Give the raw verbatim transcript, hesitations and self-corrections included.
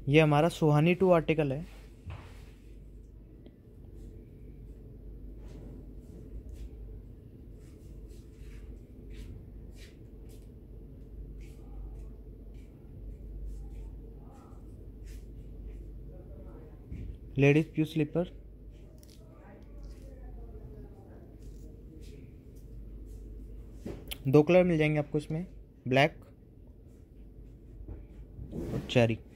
ये हमारा Suhani two article है। लेडीज प्यू स्लीपर, दो कलर मिल जाएंगे आपको इसमें, ब्लैक और चेरी।